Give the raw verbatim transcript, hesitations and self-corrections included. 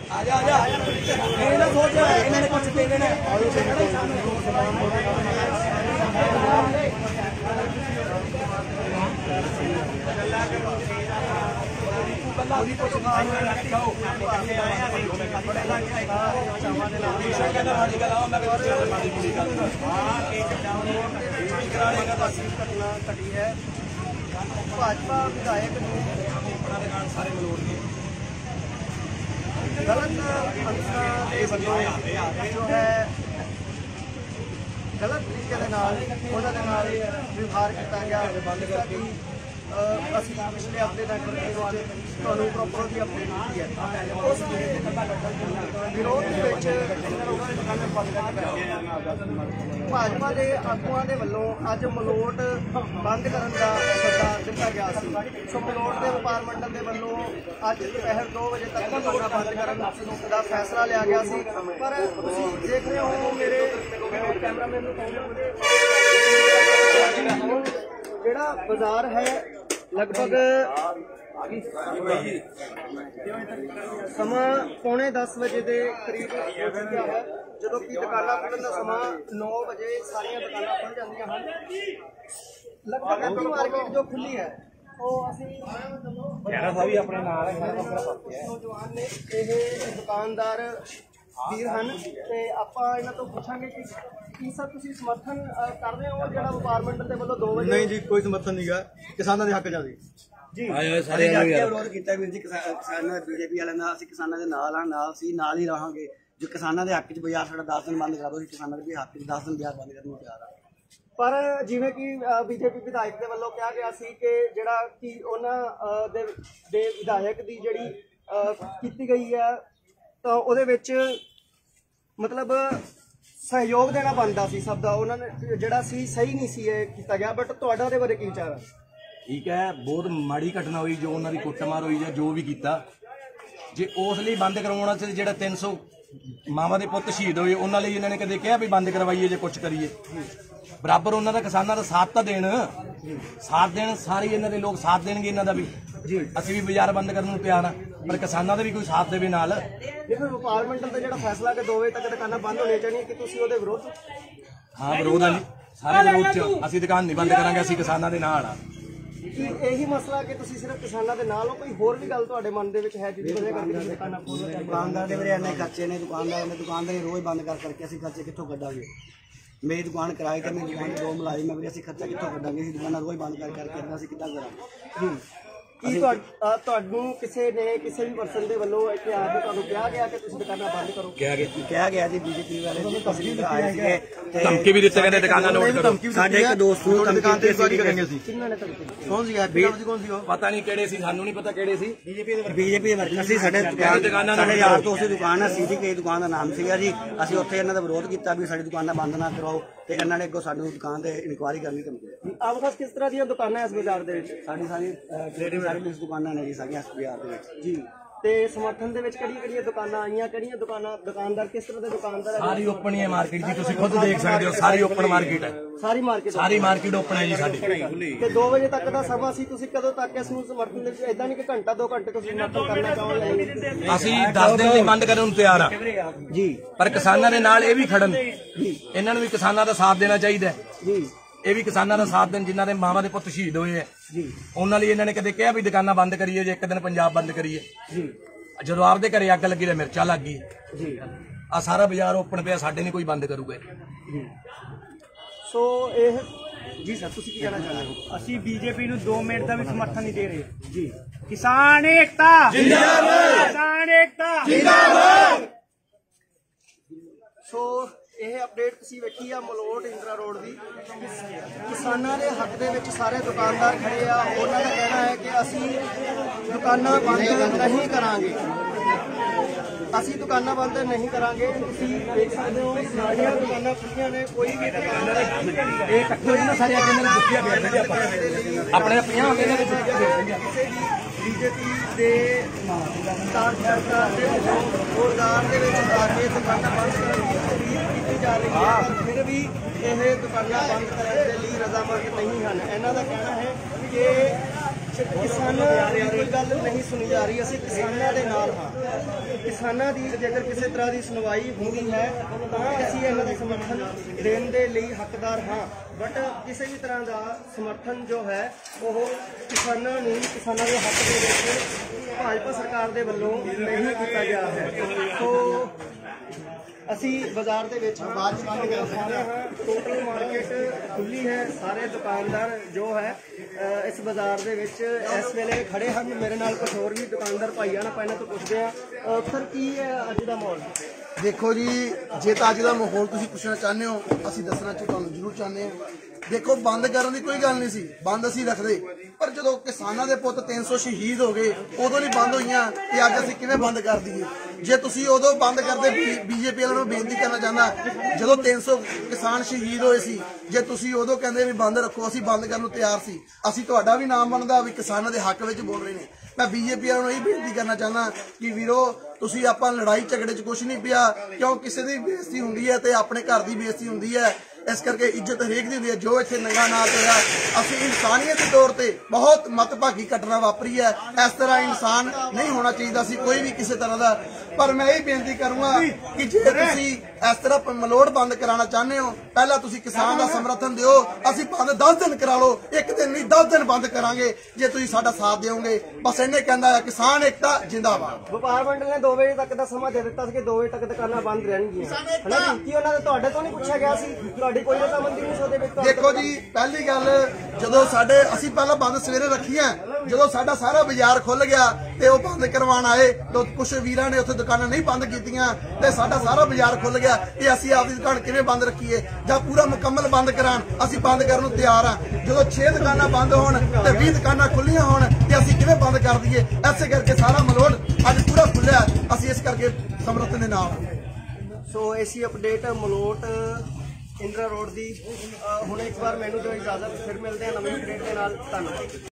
भाजपा विधायक सारे मलोड़ के गलत जो है गलत तरीके व्यवहार किया गया। जिसका कि ਅਸੀਂ ਪਿਛਲੇ ਹਫ਼ਤੇ ਦਾ ਤੁਹਾਨੂੰ ਪ੍ਰੋਪਰ ਦੀ ਅਪਡੇਟ ਦਿੱਤੀ ਹੈ। ਉਸ ਵਿਰੋਧ ਦੇ ਵਿੱਚ ਭਾਜਪਾ ਦੇ ਆਗੂਆਂ ਦੇ ਵੱਲੋਂ ਅੱਜ ਮਲੋਟ ਬੰਦ ਕਰਨ ਦਾ ਸੱਦਾ ਦਿੱਤਾ ਗਿਆ ਸੀ। ਸੋ ਮਲੋਟ ਦੇ ਵਪਾਰ ਮੰਡਲ ਦੇ ਵੱਲੋਂ ਅੱਜ ਦੁਪਹਿਰ ਦੋ ਵਜੇ ਤੱਕ ਦੁਕਾਨਾਂ ਬੰਦ ਕਰਨ ਦਾ ਫੈਸਲਾ ਲਿਆ ਗਿਆ ਸੀ। ਪਰ ਤੁਸੀਂ ਦੇਖ ਰਹੇ ਹੋ ਮੇਰੇ ਕੈਮਰਾਮੈਨ ਨੂੰ ਕਹੂੰਗਾ ਜਿਹੜਾ ਬਾਜ਼ਾਰ ਹੈ लगभग समा पौने दस बजे के करीब हो चुका है। जो कि दुकाना खुलने का समा नौ बजे सारिया दुकाना खुल जांदियां हैं। लगभग अभी मार्केट जो खुली है नौजवान ने ये दुकानदार वीर हैं ते आपां इन्हां तों पुछांगे कि की सर तुसीं समर्थन कर रहे हो जिहड़ा वपार मंडल दे वल्लों दो बजे? नहीं जी, कोई समर्थन नहीं गा। किसानों के हक च जी सारे विरोध किया वीर जी। किसानों बीजेपी वाले नाल असीं किसानों दे नाल आ नाल सी नाल ही रहांगे। जो किसानों के हक च बाजार साडा दस दिन बंद करा दो, किसानों के हक च दस दिन बाजार बंद करने को तैयार आ। पर जिवें कि बीजेपी विधायक के वल्लों कहा गया सी कि जिहड़ा कि उन्हां दे विधायक दी जिहड़ी कीती गई है तो उहदे विच मतलब सहयोग देना बनता सी सब दा, उन्होंने जिहड़ा सी सही नहीं सी किया गया। बट तुहाडा दे बारे की विचार है? ठीक है, बहुत माड़ी घटना हुई जो उन्होंने कुटमार हुई या जो भी किया। जे उस लिए बंद करवाना से जो तीन सौ मावां दे पुत्त शहीद होए उन्होंने लिए इन्होंने कदे कहा भी बंद करवाइए जो कुछ करिए। बराबर उन्होंने किसानों का साथ तो देन साथ देन सारे इन्होंने लोग साथ देंगे इन्हों का भी जी। असीं भी बाजार बंद करने को तैयार हाँ, पर किसानों का भी कोई साथ देवे नाल। वपार मंडल का जो फैसला कि दो बजे तक दुकाना बंद होनी चाहिए कि तुसीं उहदे विरोध? हाँ विरोध है जी, सारे विरोध च असीं दुकान नहीं बंद करांगे, असीं किसानों के नाल आ। यही मसला कि तुसीं सिर्फ किसानों के नाल हो, कोई होर भी गल तुहाडे मन दे विच है जिहदी वजह करके तुसीं दुकानां खोल रहे हो? दुकानदार दे वीरे इन्ने खर्चे ने, दुकानदार ने दुकानदारी रोज़ बंद कर करके असीं खर्चे कित्थों कड्डांगे? मेरी दुकान किराए ते मेरी दुकान दो मुलाजिम है, असीं खर्चा कित्थों कड्डांगे? असीं दुकानां रोज़ बंद कर करके असीं किद्दां करांगे? ਤੁਹਾਨੂੰ ਕਿਸੇ ਨੇ ਕਿਸੇ ਵੀ ਪਰਸਨ ਦੇ ਵੱਲੋਂ ਇੱਥੇ ਆ ਕੇ ਤੁਹਾਨੂੰ ਕਿਹਾ ਗਿਆ ਕਿ ਤੁਸੀਂ ਦੁਕਾਨਾਂ ਬੰਦ ਕਰੋ? ਕਿਹਾ ਗਿਆ ਕਿਹਾ ਗਿਆ ਜੀ ਬੀਜੇਪੀ ਵਾਲੇ ਨੇ ਧਮਕੀ ਆਏ ਸੀਗੇ, ਧਮਕੀ ਵੀ ਦਿੱਤੇ ਕਹਿੰਦੇ ਦੁਕਾਨਾਂ ਨੋਟ ਕਰੋ। ਸਾਡੇ ਇੱਕ ਦੋਸਤ ਨੂੰ ਦੁਕਾਨ ਤੇ ਇਨਕੁਆਇਰੀ ਕਰਾਂਗੇ ਅਸੀਂ। ਕਿੰਨਾਂ ਨੇ ਧਮਕੀ? ਕੌਣ ਸੀ ਬੀਜੇਪੀ ਕੌਣ ਸੀ ਉਹ? ਪਤਾ ਨਹੀਂ ਕਿਹੜੇ ਸੀ, ਸਾਨੂੰ ਨਹੀਂ ਪਤਾ ਕਿਹੜੇ ਸੀ। ਬੀਜੇਪੀ ਦੇ ਬੀਜੇਪੀ ਦੇ ਵਰਕਰ ਸੀ। ਸਾਡੇ ਦੁਕਾਨਾਂ ਸਾਡੇ ਯਾਰ ਦੋਸਤ ਦੀ ਦੁਕਾਨ ਹੈ, ਸੀਡੀ ਕੇ ਦੁਕਾਨ ਦਾ ਨਾਮ ਸੀਗਾ ਜੀ। ਅਸੀਂ ਉੱਥੇ ਇਹਨਾਂ ਦਾ ਵਿਰੋਧ ਕੀਤਾ ਵੀ ਸਾਡੀ ਦੁਕਾਨਾਂ ਬੰਦ ਨਾ ਕਰਾਓ ਤੇ ਇਹਨਾਂ ਨੇ ਅੱਗੋਂ ਸਾਨੂੰ ਦੁਕਾਨ ਤੇ ਇਨਕੁਆਇਰੀ ਕਰਨੀ ਧਮਕੀ। ਆਪ ਖਾਸ ਕਿਸ ਤਰ੍ਹਾਂ ਦੀਆਂ ਦੁਕਾਨਾਂ ਇਸ ਬਾਜ਼ਾਰ ਦੇ ਵਿੱਚ? ਸਾਡੀ ਸਾਰੀ ਟ੍ਰੇਡਿੰਗ ਸਰਵਿਸ ਦੁਕਾਨਾਂ ਨੇ ਜੀ ਸਾਰੀਆਂ ਇਸ ਬਾਜ਼ਾਰ ਦੇ ਵਿੱਚ ਜੀ। ਤੇ ਸਮਰਥਨ ਦੇ ਵਿੱਚ ਕਿਹੜੀਆਂ ਕਿਹੜੀਆਂ ਦੁਕਾਨਾਂ ਆਈਆਂ, ਕਿਹੜੀਆਂ ਦੁਕਾਨਾਂ ਦੁਕਾਨਦਾਰ ਕਿਸ ਤਰ੍ਹਾਂ ਦੇ ਦੁਕਾਨਦਾਰ? ਸਾਰੀ ਓਪਨ ਹੀ ਹੈ ਮਾਰਕੀਟ ਜੀ, ਤੁਸੀਂ ਖੁਦ ਦੇਖ ਸਕਦੇ ਹੋ, ਸਾਰੀ ਓਪਨ ਮਾਰਕੀਟ ਹੈ। ਸਾਰੀ ਮਾਰਕੀਟ ਸਾਰੀ ਮਾਰਕੀਟ ਓਪਨ ਹੈ ਜੀ ਸਾਡੀ। ਤੇ ਦੋ ਵਜੇ ਤੱਕ ਦਾ ਸਮਾਂ ਸੀ, ਤੁਸੀਂ ਕਦੋਂ ਤੱਕ ਇਸ ਨੂੰ ਸਮਰਥਨ ਦੇ ਵਿੱਚ ਇਦਾਂ ਨਹੀਂ ਕਿ ਘੰਟਾ ਦੋ ਘੰਟੇ ਤੁਸੀਂ ਸਮਰਥਨ ਕਰਨਾ ਚਾਹੋਗੇ? ਅਸੀਂ ਦਸ ਦਿਨ ਲਈ ਬੰਦ ਕਰਨ ਨੂੰ ਤਿਆਰ ਹਾਂ ਜੀ, ਪਰ ਕਿਸਾਨਾਂ ਦੇ ਨਾਲ ਇਹ ਵੀ ਖੜਨ ਜੀ। ਇਹਨਾਂ ਨੂੰ ਵੀ ਕਿਸਾਨਾਂ ਦਾ ਸਾਥ ਦੇਣਾ ਚਾਹੀਦਾ ਜੀ। ਇਹ ਵੀ ਕਿਸਾਨਾਂ ਦਾ ਸਾਥ ਦੇਣ ਜਿਨ੍ਹਾਂ ਦੇ ਮਾਵਾਂ ਦੇ ਪੁੱਤ ਸ਼ਹੀਦ ਹੋਏ ਹੈ ਜੀ। ਉਹਨਾਂ ਲਈ ਇਹਨਾਂ ਨੇ ਕਦੇ ਕਿਹਾ ਵੀ ਦੁਕਾਨਾਂ ਬੰਦ ਕਰੀਏ ਜੇ ਇੱਕ ਦਿਨ ਪੰਜਾਬ ਬੰਦ ਕਰੀਏ ਜੀ। ਜਦੋਂ ਆਪਦੇ ਘਰੇ ਅੱਗ ਲੱਗੀ ਤਾਂ ਮਿਰਚਾਂ ਲੱਗ ਗਈ ਜੀ। ਆ ਸਾਰਾ ਬਾਜ਼ਾਰ ਓਪਨ ਪਿਆ, ਸਾਡੇ ਨਹੀਂ ਕੋਈ ਬੰਦ ਕਰੂਗਾ ਜੀ। ਸੋ ਇਹ ਜੀ ਸਰ ਤੁਸੀਂ ਕੀ ਕਹਿਣਾ ਚਾਹੁੰਦੇ ਹੋ? ਅਸੀਂ ਬੀਜੇਪੀ ਨੂੰ ਦੋ ਮਿੰਟ ਦਾ ਵੀ ਸਮਰਥਨ ਨਹੀਂ ਦੇ ਰਹੇ ਜੀ। ਕਿਸਾਨ ਏਕਤਾ ਜਿੰਦਾਬਾਦ, ਕਿਸਾਨ ਏਕਤਾ ਜਿੰਦਾਬਾਦ। ਸੋ ਇਹ ਅਪਡੇਟ ਤੁਸੀਂ ਵੇਖੀ ਆ ਮਲੋਟ ਇੰਦਰਾ ਰੋਡ ਦੀ। ਕਿਸਾਨਾਂ ਦੇ ਹੱਕ ਦੇ ਵਿੱਚ ਸਾਰੇ ਦੁਕਾਨਦਾਰ ਖੜੇ ਆ। ਉਹਨਾਂ ਦਾ ਕਹਿਣਾ ਹੈ ਕਿ ਅਸੀਂ ਦੁਕਾਨਾਂ ਬੰਦ ਨਹੀਂ ਕਰਾਂਗੇ, ਅਸੀਂ ਦੁਕਾਨਾਂ ਬੰਦ ਨਹੀਂ ਕਰਾਂਗੇ। ਤੁਸੀਂ ਦੇਖ ਸਕਦੇ ਹੋ ਸਾਰੀਆਂ ਦੁਕਾਨਾਂ ਖੁੱਲੀਆਂ ਨੇ, ਕੋਈ ਵੀ ਦੁਕਾਨਦਾਰ ਇਹ ਇਕੱਠੇ ਹੋਏ ਨਾ ਸਾਰੇ ਅੱਗੇ ਨਾਲ ਜੁੱਤੀਆਂ ਫੇਰ ਦਿੰਦੇ ਆਪਾਂ ਆਪਣੇ ਪੰਜਾਹ ਹੋ ਗਏ ਨੇ ਜੁੱਤੀਆਂ ਫੇਰ ਦਿੰਦੇ ਆਪਾਂ। बीजेपी के रोजगार के आके दुकाना बंद करने की तजवीज़ की जा रही है, फिर भी यह दुकाना बंद करने के लिए रजामंद नहीं हैं। इन्हों का कहना है कि ਕਿਸਾਨਾਂ ਦੀ ਕੋਈ ਗੱਲ ਨਹੀਂ ਸੁਣੀ ਜਾ ਰਹੀ। ਅਸੀਂ ਕਿਸਾਨਾਂ ਦੇ ਨਾਲ ਹਾਂ। ਕਿਸਾਨਾਂ ਦੀ ਜੇਕਰ ਕਿਸੇ ਤਰ੍ਹਾਂ ਦੀ ਸੁਣਵਾਈ ਹੁੰਦੀ ਹੈ ਤਾਂ ਅਸੀਂ ਇਹਨਾਂ ਦਾ ਸਮਰਥਨ ਦੇਣ ਦੇ ਲਈ ਹੱਕਦਾਰ ਹਾਂ, ਬਟ ਕਿਸੇ ਵੀ ਤਰ੍ਹਾਂ ਦਾ ਸਮਰਥਨ ਜੋ ਹੈ ਉਹ ਕਿਸਾਨਾਂ ਨੂੰ ਕਿਸਾਨਾਂ ਦੇ ਹੱਕ ਦੇ ਵਿੱਚ ਭਾਜਪਾ ਸਰਕਾਰ ਦੇ ਵੱਲੋਂ ਨਹੀਂ ਕੀਤਾ ਗਿਆ ਹੈ। ਸੋ ਅਸੀਂ ਬਾਜ਼ਾਰ ਦੇ ਵਿੱਚ ਬਾਅਦ ਸਾਰੇ ਹਾਂ, ਟੋਟਲ ਮਾਰਕੀਟ ਖੁੱਲੀ ਹੈ। ਸਾਰੇ ਦੁਕਾਨਦਾਰ ਜੋ ਹੈ ਅ, ਇਸ ਬਾਜ਼ਾਰ ਦੇ ਵਿੱਚ ਇਸ ਵੇਲੇ ਖੜੇ ਹਨ। ਮੇਰੇ ਨਾਲ ਕੁਝ ਹੋਰ ਵੀ ਦੁਕਾਨਦਾਰ ਭਾਈਆਂ ਨਾਲ ਪਹਿਲਾਂ ਤੋਂ ਪੁੱਛਦੇ ਆ। ਸਰ ਕੀ ਹੈ ਅੱਜ ਦਾ ਮਾਹੌਲ? ਦੇਖੋ ਜੀ, ਜੇ ਤਾਂ ਅੱਜ ਦਾ ਮਾਹੌਲ ਤੁਸੀਂ ਪੁੱਛਣਾ ਚਾਹੁੰਦੇ ਹੋ, ਅਸੀਂ ਦੱਸਣਾ ਚਾਹ ਤੁਹਾਨੂੰ ਜ਼ਰੂਰ ਚਾਹੁੰਦੇ ਹਾਂ। ਦੇਖੋ, ਬੰਦ ਕਰਨ ਦੀ ਕੋਈ ਗੱਲ ਨਹੀਂ ਸੀ, ਬੰਦ ਅਸੀਂ ਰੱਖਦੇ, ਪਰ ਜਦੋਂ ਕਿਸਾਨਾਂ ਦੇ ਪੁੱਤ ਤਿੰਨ ਸੌ ਸ਼ਹੀਦ ਹੋ ਗਏ ਉਦੋਂ ਨਹੀਂ ਬੰਦ ਹੋਈਆਂ ਤੇ ਅੱਜ ਅਸੀਂ ਕਿਵੇਂ ਬੰਦ ਕਰ ਦਈਏ? ਜੇ ਤੁਸੀਂ ਉਦੋਂ ਬੰਦ ਕਰਦੇ, ਬੀਜੇਪੀ ਵਾਲਿਆਂ ਨੂੰ ਬੇਨਤੀ ਕਰਨਾ ਚਾਹੁੰਦਾ, ਜਦੋਂ ਤਿੰਨ ਸੌ ਕਿਸਾਨ ਸ਼ਹੀਦ ਹੋਏ ਸੀ, ਜੇ ਤੁਸੀਂ ਉਦੋਂ ਕਹਿੰਦੇ ਵੀ ਬੰਦ ਰੱਖੋ, ਅਸੀਂ ਬੰਦ ਕਰਨ ਨੂੰ ਤਿਆਰ ਸੀ। ਅਸੀਂ ਤੁਹਾਡਾ ਵੀ ਨਾਮ ਬਣਦਾ ਵੀ ਕਿਸਾਨਾਂ ਦੇ ਹੱਕ ਵਿੱਚ ਬੋਲ ਰਹੇ ਨੇ। ਮੈਂ ਬੀਜੇਪੀ ਵਾਲਿਆਂ ਨੂੰ ਇਹ ਬੇਨਤੀ ਕਰਨਾ ਚਾਹੁੰਦਾ ਕਿ ਵੀਰੋ, ਤੁਸੀਂ ਆਪਾਂ ਲੜਾਈ ਝਗੜੇ 'ਚ ਕੁਛ ਨਹੀਂ ਪਿਆ, ਕਿਉਂ ਕਿਸੇ ਦੀ ਬੇਇੱਜ਼ਤੀ ਹੁੰਦੀ ਹੈ ਤੇ ਆਪਣੇ ਘਰ ਦੀ ਬੇਇੱਜ਼ਤੀ ਹੁੰਦੀ ਹੈ। ਇਸ ਕਰਕੇ ਇੱਜ਼ਤ ਹਰੇਕ ਦੀ ਹੁੰਦੀ ਹੈ। ਜੋ ਇੱਥੇ ਨੰਗਾ ਨਾਚ ਹੋਇਆ, ਅਸੀਂ ਇਨਸਾਨੀਅਤ ਦੇ ਤੌਰ ਤੇ ਬਹੁਤ ਮਤਭਾਗੀ ਘਟਨਾ ਵਾਪਰੀ ਹੈ। ਇਸ ਤਰ੍ਹਾਂ ਇਨਸਾਨ ਨਹੀਂ ਹੋਣਾ ਚਾਹੀਦਾ ਸੀ ਕੋਈ ਵੀ ਕਿਸੇ ਤਰ੍ਹਾਂ ਦਾ। ਪਰ ਮੈਂ ਇਹ ਬੇਨਤੀ ਕਰੂੰਗਾ ਕਿ ਜੇ ਤੁਸੀਂ ਇਸ ਤਰ੍ਹਾਂ ਮਲੋੜ ਬੰਦ ਕਰਾਉਣਾ ਚਾਹੁੰਦੇ ਹੋ, ਪਹਿਲਾਂ ਤੁਸੀਂ ਕਿਸਾਨ ਦਾ ਸਮਰਥਨ ਦਿਓ। ਅਸੀਂ ਬੰਦ ਦਸ ਦਿਨ ਕਰਾ ਲਓ, ਇੱਕ ਦਿਨ ਨਹੀਂ ਦਸ ਦਿਨ ਬੰਦ ਕਰਾਂਗੇ ਜੇ ਤੁਸੀਂ ਸਾਡਾ ਸਾਥ ਦਿਓਗੇ। ਬਸ ਇਹਨੇ ਕਹਿੰਦਾ ਹੈ ਕਿਸਾਨ ਏਕਤਾ ਜਿੰਦਾਬਾਦ। ਵਪਾਰ ਮੰਡਲ ਨੇ ਦੋ ਵਜੇ ਤੱਕ ਦਾ ਸਮਾਂ ਦੇ ਦਿੱਤਾ ਸੀ ਕਿ ਦੋ ਵਜੇ ਤੱਕ ਦੁਕਾਨਾਂ ਬੰਦ ਰਹਿਣਗੀਆਂ, ਹਨਾ ਜੀ? ਕੀ ਉਹਨਾਂ ਦੇ ਤੁਹਾਡੇ ਤੋਂ ਨਹੀਂ ਪੁੱਛਿਆ ਗਿਆ ਸੀ? ਤੁਹਾਡੀ ਕੋਈ ਰਜ਼ਾਮੰਦੀ ਨਹੀਂ ਸੀ ਉਹਦੇ ਵਿੱਚ? ਦੇਖੋ ਜੀ, ਪਹਿਲੀ ਗੱਲ, ਜਦੋਂ ਸਾਡੇ ਅਸੀਂ ਪਹਿਲਾਂ ਬੰਦ ਸਵੇਰੇ ਰੱਖੀਆਂ, ਜਦੋਂ ਸਾਡਾ ਸਾਰਾ ਬਾਜ਼ਾਰ ਖੁੱਲ ਗਿਆ ਤੇ ਉਹ ਬੰਦ ਕਰਵਾਉਣ ਆਏ ਤਾਂ ਕੁਝ ਵੀਰਾਂ ਨੇ ਉੱਥੇ ਦੁਕਾਨਾਂ ਨਹੀਂ ਬੰਦ ਕੀਤੀਆਂ ਤੇ ਸਾਡਾ ਸਾਰਾ ਬਾਜ਼ਾਰ ਖੁੱਲ ਗਿਆ। ਤੇ ਅਸੀਂ ਆਪਦੀ ਦੁਕਾਨ ਕਿਵੇਂ ਬੰਦ ਰੱਖੀਏ? ਜਾਂ ਪੂਰਾ ਮੁਕੰਮਲ ਬੰਦ ਕਰਾਉਣ, ਅਸੀਂ ਬੰਦ ਕਰਨ ਨੂੰ ਤਿਆਰ ਆ। ਜਦੋਂ ਛੇ ਦੁਕਾਨਾਂ ਬੰਦ ਹੋਣ ਤੇ ਵੀਹ ਦੁਕਾਨਾਂ ਖੁੱਲੀਆਂ ਹੋਣ ਤੇ ਅਸੀਂ ਕਿਵੇਂ ਬੰਦ ਕਰ ਦਈਏ? ਐਸੇ ਕਰਕੇ ਸਾਰਾ ਮਲੋੜ ਅੱਜ ਪੂਰਾ ਖੁੱਲਿਆ, ਅਸੀਂ ਇਸ ਕਰਕੇ ਸਮਰਥਨ ਦੇ ਨਾਲ। ਸੋ ਐਸੀ ਅਪਡੇਟ ਮਲੋਟ ਇੰਦਰਾ ਰੋਡ ਦੀ। ਹੁਣ ਇੱਕ ਵਾਰ ਮੈਨੂੰ ਜੋ ਇਜਾਜ਼ਤ, ਫਿਰ ਮਿਲਦੇ ਹਾਂ ਨਵੀਂ ਅਪਡੇਟ ਦੇ ਨਾਲ। ਧੰਨਵਾਦ।